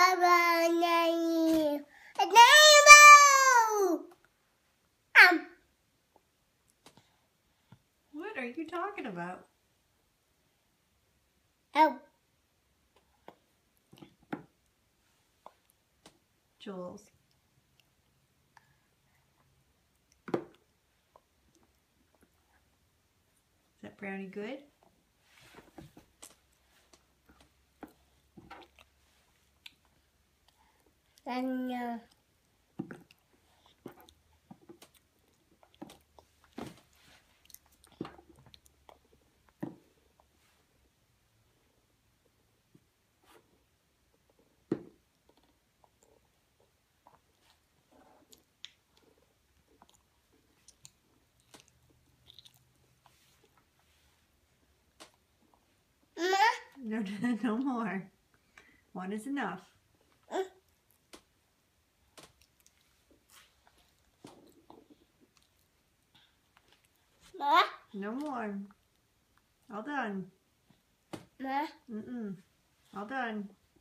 Brownie. A rainbow. What are you talking about? Oh. Jules. Is that brownie good? And No, no more. One is enough. No more. All done. Ma. All done.